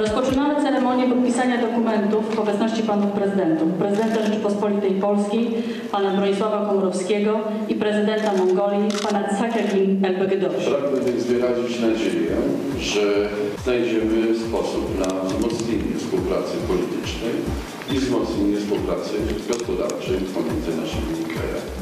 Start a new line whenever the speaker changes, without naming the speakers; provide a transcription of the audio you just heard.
Rozpoczynamy ceremonię podpisania dokumentów w obecności panów prezydentów. Prezydenta Rzeczypospolitej Polskiej, pana Bronisława Komorowskiego i prezydenta Mongolii, pana Saakashvili Erdoğan'a.
Pragnę więc wyrazić nadzieję, że znajdziemy sposób na wzmocnienie współpracy politycznej i wzmocnienie współpracy gospodarczej pomiędzy naszymi krajami.